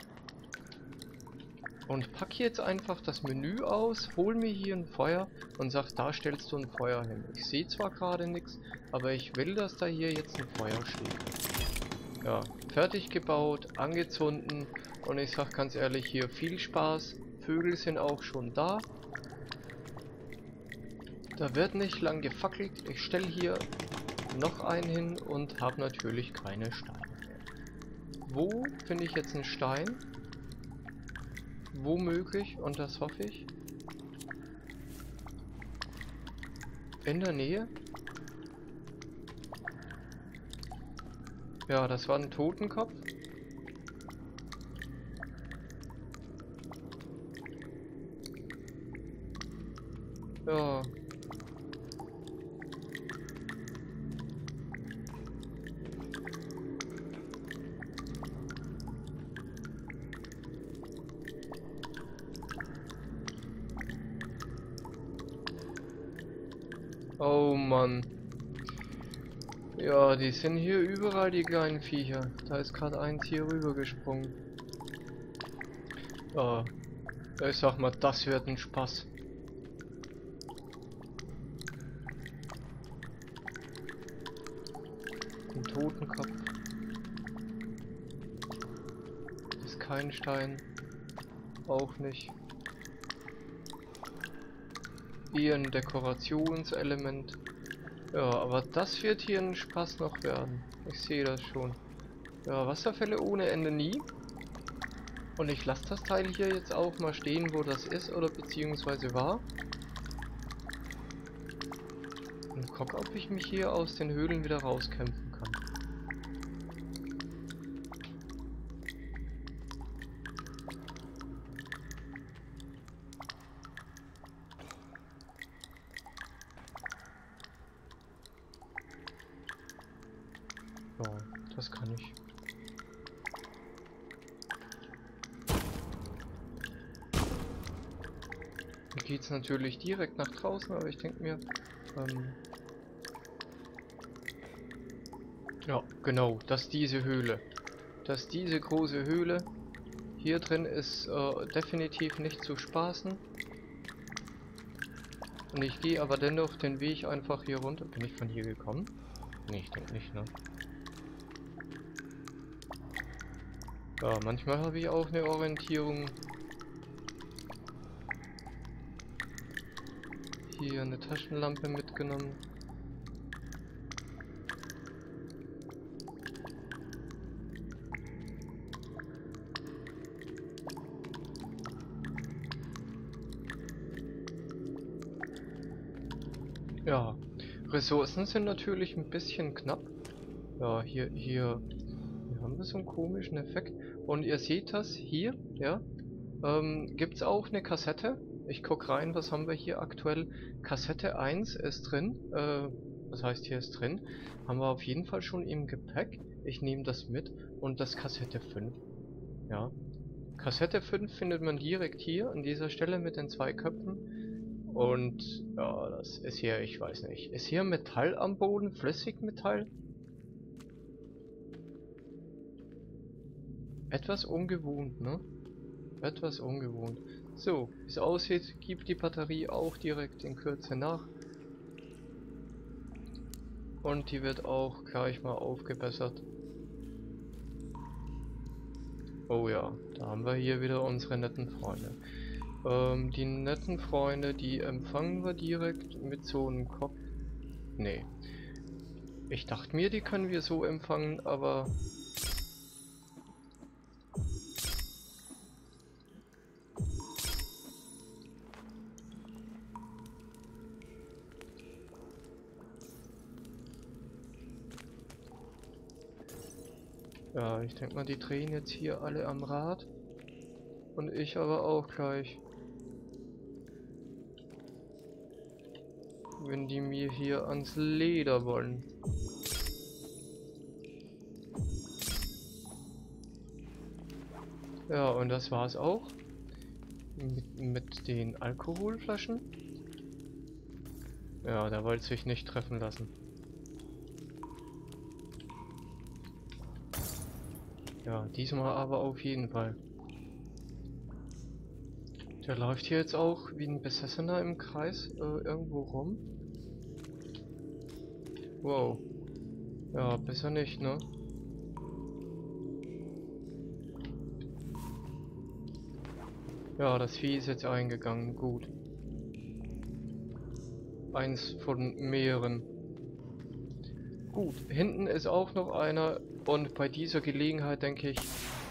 Und pack jetzt einfach das Menü aus, hol mir hier ein Feuer und sag, da stellst du ein Feuer hin. Ich sehe zwar gerade nichts, aber ich will, dass da hier jetzt ein Feuer steht. Ja, fertig gebaut, angezündet und ich sag ganz ehrlich, hier viel Spaß. Vögel sind auch schon da. Da wird nicht lang gefackelt. Ich stelle hier noch einen hin und habe natürlich keine Steine mehr. Wo finde ich jetzt einen Stein? Womöglich, und das hoffe ich. In der Nähe? Ja, das war ein Totenkopf. Ja. Oh Mann. Ja, die sind hier überall, die kleinen Viecher. Da ist gerade eins hier rüber gesprungen. Ja, ich sag mal, das wird ein Spaß. Ein Totenkopf. Ist kein Stein. Auch nicht. Eher ein Dekorationselement. Ja, aber das wird hier ein Spaß noch werden. Ich sehe das schon. Ja, Wasserfälle ohne Ende nie. Und ich lasse das Teil hier jetzt auch mal stehen, wo das ist oder beziehungsweise war. Und guck, ob ich mich hier aus den Höhlen wieder rauskämpfen kann. Ja, das kann ich. Hier geht's natürlich direkt nach draußen, aber ich denke mir, ähm ja, genau, das ist diese Höhle. Das ist diese große Höhle. Hier drin ist äh, definitiv nicht zu spaßen. Und ich gehe aber dennoch den Weg einfach hier runter. Bin ich von hier gekommen? Nee, ich denke nicht, ne? Ja, manchmal habe ich auch eine Orientierung. Hier eine Taschenlampe mitgenommen. Ja, Ressourcen sind natürlich ein bisschen knapp. Ja, hier, hier, hier haben wir so einen komischen Effekt. Und ihr seht das hier, ja, ähm, gibt es auch eine Kassette. Ich guck rein, was haben wir hier aktuell. Kassette eins ist drin, äh, was heißt hier ist drin. Haben wir auf jeden Fall schon im Gepäck. Ich nehme das mit. Und das Kassette fünf, ja. Kassette fünf findet man direkt hier an dieser Stelle mit den zwei Köpfen. Und ja, das ist hier, ich weiß nicht. Ist hier Metall am Boden? Flüssigmetall? Etwas ungewohnt, ne? Etwas ungewohnt. So, wie es aussieht, gibt die Batterie auch direkt in Kürze nach. Und die wird auch gleich mal aufgebessert. Oh ja, da haben wir hier wieder unsere netten Freunde. Ähm, die netten Freunde, die empfangen wir direkt mit so einem Kopf. Nee. Ich dachte mir, die können wir so empfangen, aber... Ja, ich denke mal, die drehen jetzt hier alle am Rad. Und ich aber auch gleich. Wenn die mir hier ans Leder wollen. Ja, und das war's auch. Mit, mit den Alkoholflaschen. Ja, der wollte sich nicht treffen lassen. Ja, diesmal aber auf jeden Fall. Der läuft hier jetzt auch wie ein Besessener im Kreis äh, irgendwo rum. Wow. Ja, besser nicht, ne? Ja, das Vieh ist jetzt eingegangen. Gut. eins von mehreren. Gut, hinten ist auch noch einer und bei dieser Gelegenheit, denke ich,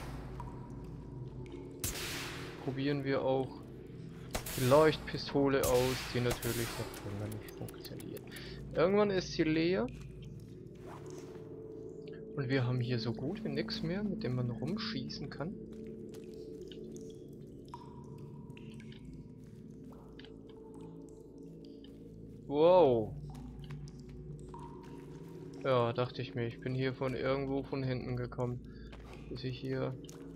probieren wir auch die Leuchtpistole aus, die natürlich noch immer nicht funktioniert. Irgendwann ist sie leer. Und wir haben hier so gut wie nichts mehr, mit dem man rumschießen kann. Wow. Ja, dachte ich mir, ich bin hier von irgendwo von hinten gekommen. Bis ich hier...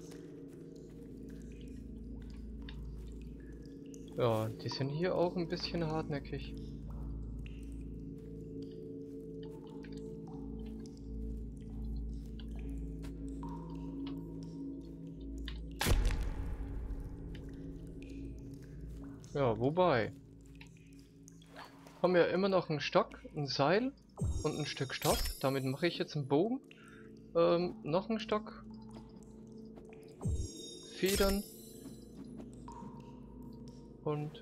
Ja, die sind hier auch ein bisschen hartnäckig. Ja, wobei. Haben wir immer noch einen Stock, ein Seil und ein Stück Stoff. Damit mache ich jetzt einen Bogen. Ähm, noch ein Stock. Federn. Und...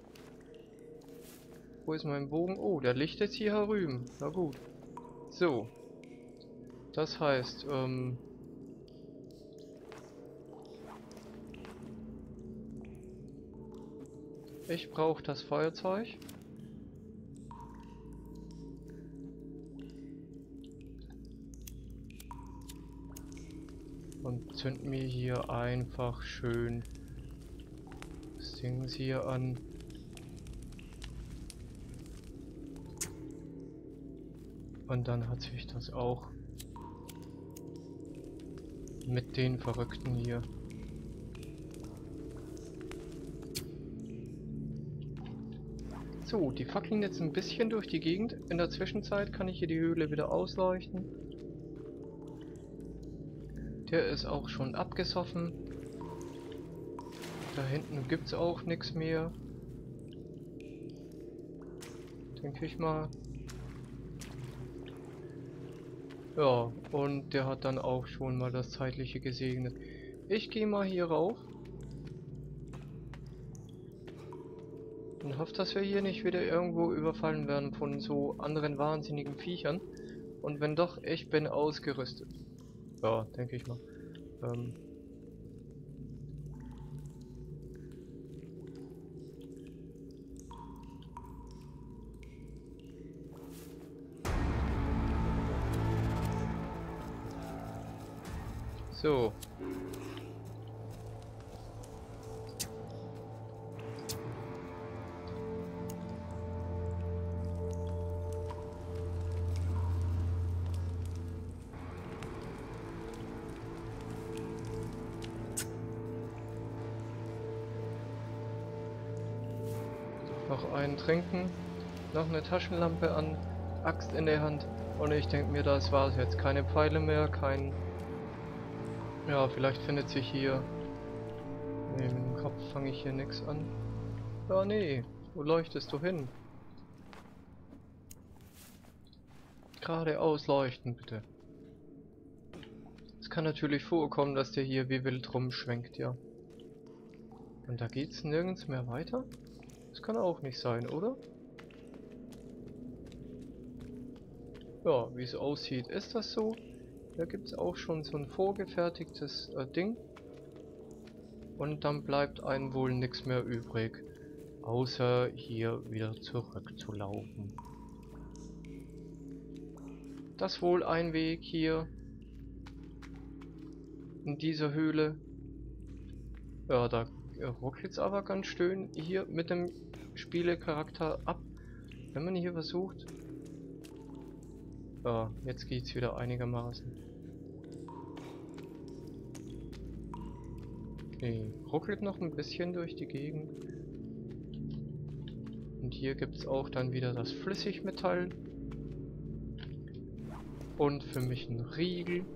Wo ist mein Bogen? Oh, der liegt jetzt hier herüben. Na gut. So. Das heißt, ähm... ich brauche das Feuerzeug. Und zünden mir hier einfach schön das Ding hier an. Und dann hat sich das auch mit den Verrückten hier. So, die fackeln jetzt ein bisschen durch die Gegend. In der Zwischenzeit kann ich hier die Höhle wieder ausleuchten. Der ist auch schon abgesoffen. Da hinten gibt es auch nichts mehr. Denke ich mal. Ja, und der hat dann auch schon mal das Zeitliche gesegnet. Ich gehe mal hier rauf. Und hoffe, dass wir hier nicht wieder irgendwo überfallen werden von so anderen wahnsinnigen Viechern. Und wenn doch, ich bin ausgerüstet. Ja, denke ich mal. Ähm so. Noch einen trinken, noch eine Taschenlampe an, Axt in der Hand und ich denke mir, das war's jetzt. Keine Pfeile mehr, kein... Ja, vielleicht findet sich hier... Ne, mit dem Kopf fange ich hier nichts an. Ja, nee, wo leuchtest du hin? Geradeaus leuchten, bitte. Es kann natürlich vorkommen, dass der hier wie wild rumschwenkt, ja. Und da geht's nirgends mehr weiter? Das kann auch nicht sein, oder? Ja, wie es aussieht, ist das so. Da gibt es auch schon so ein vorgefertigtes äh, Ding. Und dann bleibt einem wohl nichts mehr übrig, außer hier wieder zurückzulaufen. Das wohl ein Weg hier in dieser Höhle. Ja, da ruckelt es aber ganz schön hier mit dem Spielecharakter ab, wenn man hier versucht. Ja, jetzt geht's wieder einigermaßen. Okay, ruckelt noch ein bisschen durch die Gegend. Und hier gibt es auch dann wieder das Flüssigmetall. Und für mich ein Riegel.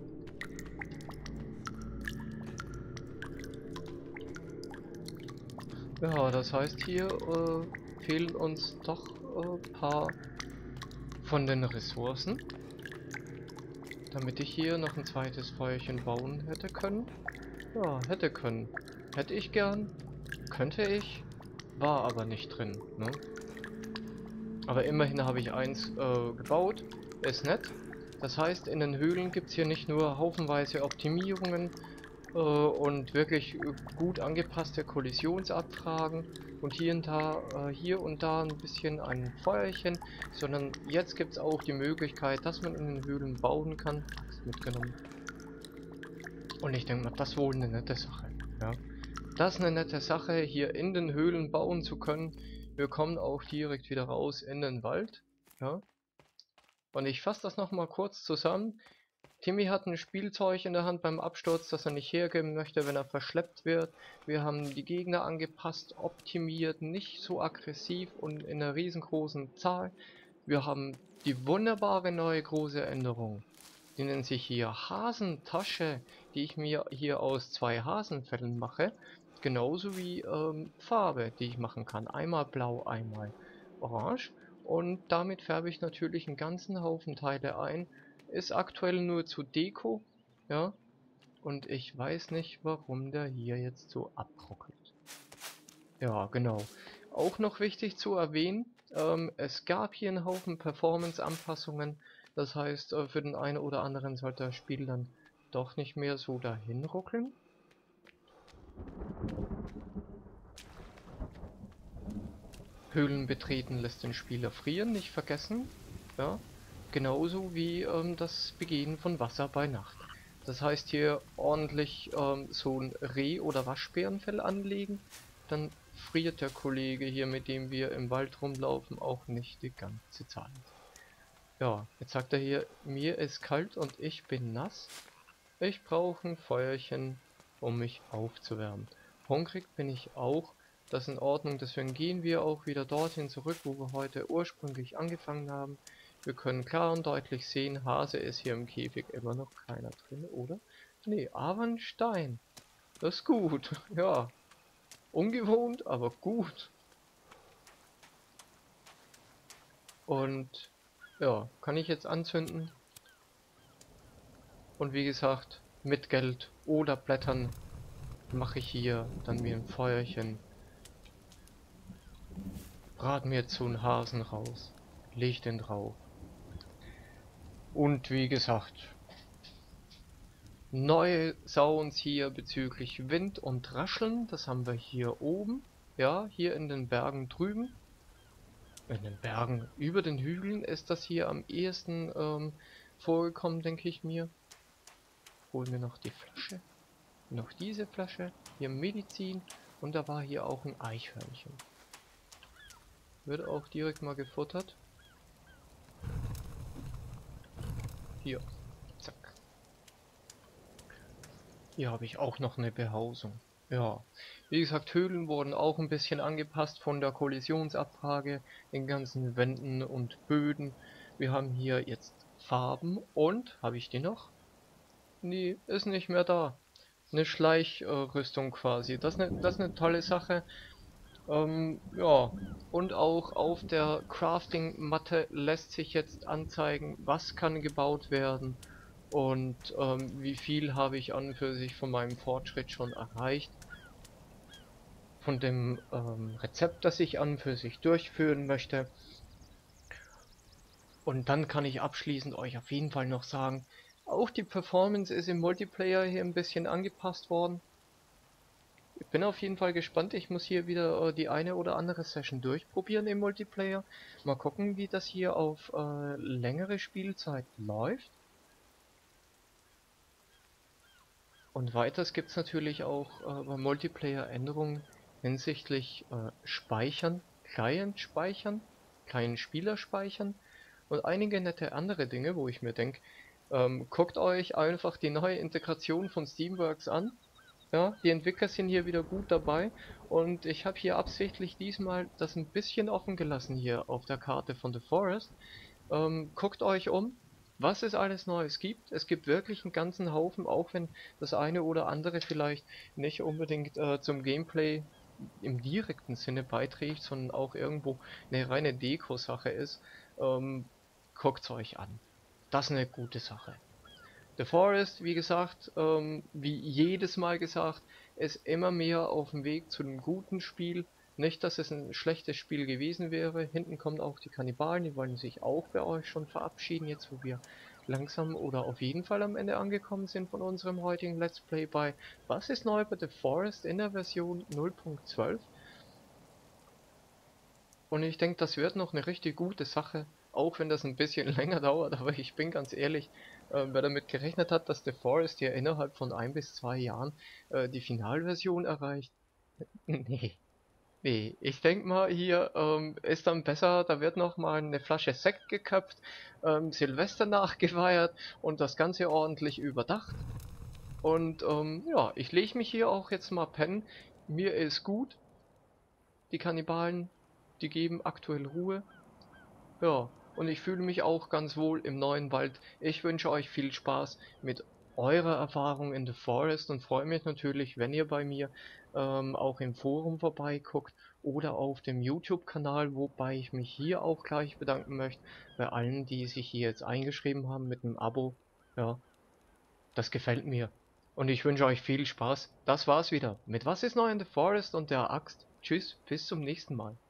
Ja, das heißt, hier äh, fehlen uns doch ein äh, paar von den Ressourcen, damit ich hier noch ein zweites Feuerchen bauen hätte können. Ja, hätte können. Hätte ich gern. Könnte ich. War aber nicht drin, ne? Aber immerhin habe ich eins äh, gebaut. Ist nett. Das heißt, in den Höhlen gibt es hier nicht nur haufenweise Optimierungen äh, und wirklich äh, gut angepasste Kollisionsabfragen und hier und da, äh, hier und da ein bisschen ein Feuerchen, sondern jetzt gibt es auch die Möglichkeit, dass man in den Höhlen bauen kann. Axt mitgenommen. Und ich denke mal, das ist wohl eine nette Sache. Ja. Das ist eine nette Sache, hier in den Höhlen bauen zu können. Wir kommen auch direkt wieder raus in den Wald. Ja. Und ich fasse das nochmal kurz zusammen. Timmy hat ein Spielzeug in der Hand beim Absturz, das er nicht hergeben möchte, wenn er verschleppt wird. Wir haben die Gegner angepasst, optimiert, nicht so aggressiv und in einer riesengroßen Zahl. Wir haben die wunderbare neue große Änderung. Die nennt sich hier Hasentasche, die ich mir hier aus zwei Hasenfellen mache. Genauso wie ähm, Farbe, die ich machen kann. Einmal blau, einmal orange. Und damit färbe ich natürlich einen ganzen Haufen Teile ein. Ist aktuell nur zu Deko, ja. Und ich weiß nicht, warum der hier jetzt so abruckelt. Ja, genau. Auch noch wichtig zu erwähnen, ähm, es gab hier einen Haufen Performance-Anpassungen. Das heißt, äh, für den einen oder anderen sollte das Spiel dann doch nicht mehr so dahin ruckeln. Höhlen betreten lässt den Spieler frieren, nicht vergessen. Ja, genauso wie ähm, das Begehen von Wasser bei Nacht. Das heißt hier ordentlich ähm, so ein Reh- oder Waschbärenfell anlegen, dann friert der Kollege hier, mit dem wir im Wald rumlaufen, auch nicht die ganze Zeit. Ja, jetzt sagt er hier, mir ist kalt und ich bin nass. Ich brauche ein Feuerchen, um mich aufzuwärmen. Hungrig bin ich auch. Das ist in Ordnung, deswegen gehen wir auch wieder dorthin zurück, wo wir heute ursprünglich angefangen haben. Wir können klar und deutlich sehen, Hase ist hier im Käfig immer noch keiner drin, oder? Nee, aber ein Stein. Das ist gut. Ja, ungewohnt, aber gut. Und ja, kann ich jetzt anzünden. Und wie gesagt, mit Geld oder Blättern mache ich hier dann mir ein Feuerchen. Brat mir jetzt so einen Hasen raus. Leg den drauf. Und wie gesagt, neue Sounds hier bezüglich Wind und Rascheln. Das haben wir hier oben. Ja, hier in den Bergen drüben. In den Bergen über den Hügeln ist das hier am ehesten ähm, vorgekommen, denke ich mir. Holen wir noch die Flasche. Noch diese Flasche. Hier Medizin. Und da war hier auch ein Eichhörnchen. Wird auch direkt mal gefuttert. Hier. Zack. Hier habe ich auch noch eine Behausung. Ja. Wie gesagt, Höhlen wurden auch ein bisschen angepasst von der Kollisionsabfrage, den ganzen Wänden und Böden. Wir haben hier jetzt Farben und, habe ich die noch? Nee, ist nicht mehr da. Eine Schleichrüstung quasi. Das ist eine, das ist eine tolle Sache. Ähm, ja, und auch auf der Crafting-Matte lässt sich jetzt anzeigen, was kann gebaut werden und ähm, wie viel habe ich an und für sich von meinem Fortschritt schon erreicht. Von dem ähm, Rezept, das ich an und für sich durchführen möchte. Und dann kann ich abschließend euch auf jeden Fall noch sagen, auch die Performance ist im Multiplayer hier ein bisschen angepasst worden. Ich bin auf jeden Fall gespannt. Ich muss hier wieder äh, die eine oder andere Session durchprobieren im Multiplayer. Mal gucken, wie das hier auf äh, längere Spielzeit läuft. Und weiters gibt es natürlich auch äh, bei Multiplayer Änderungen hinsichtlich äh, Speichern, Client speichern, Client Spieler speichern und einige nette andere Dinge, wo ich mir denke, ähm, guckt euch einfach die neue Integration von Steamworks an. Ja, die Entwickler sind hier wieder gut dabei und ich habe hier absichtlich diesmal das ein bisschen offen gelassen hier auf der Karte von The Forest. Ähm, guckt euch um, was es alles Neues gibt. Es gibt wirklich einen ganzen Haufen, auch wenn das eine oder andere vielleicht nicht unbedingt äh, zum Gameplay im direkten Sinne beiträgt, sondern auch irgendwo eine reine Deko-Sache ist. Ähm, guckt's euch an. Das ist eine gute Sache. The Forest, wie gesagt, ähm, wie jedes Mal gesagt, ist immer mehr auf dem Weg zu einem guten Spiel. Nicht, dass es ein schlechtes Spiel gewesen wäre. Hinten kommen auch die Kannibalen, die wollen sich auch bei euch schon verabschieden, jetzt wo wir langsam oder auf jeden Fall am Ende angekommen sind von unserem heutigen Let's Play bei Was ist neu bei The Forest in der Version null Punkt zwölf? Und ich denke, das wird noch eine richtig gute Sache, auch wenn das ein bisschen länger dauert, aber ich bin ganz ehrlich, äh, wer damit gerechnet hat, dass The Forest ja innerhalb von ein bis zwei Jahren äh, die Finalversion erreicht, nee. Nee, ich denke mal, hier ähm, ist dann besser, da wird noch mal eine Flasche Sekt geköpft, ähm, Silvester nachgefeiert und das Ganze ordentlich überdacht. Und ähm, ja, ich lege mich hier auch jetzt mal pennen. Mir ist gut. Die Kannibalen, die geben aktuell Ruhe. Ja, und ich fühle mich auch ganz wohl im neuen Wald. Ich wünsche euch viel Spaß mit eurer Erfahrung in The Forest und freue mich natürlich, wenn ihr bei mir ähm, auch im Forum vorbeiguckt oder auf dem YouTube-Kanal, wobei ich mich hier auch gleich bedanken möchte bei allen, die sich hier jetzt eingeschrieben haben mit einem Abo. Ja, das gefällt mir. Und ich wünsche euch viel Spaß. Das war's wieder mit Was ist neu in The Forest und der Axt. Tschüss, bis zum nächsten Mal.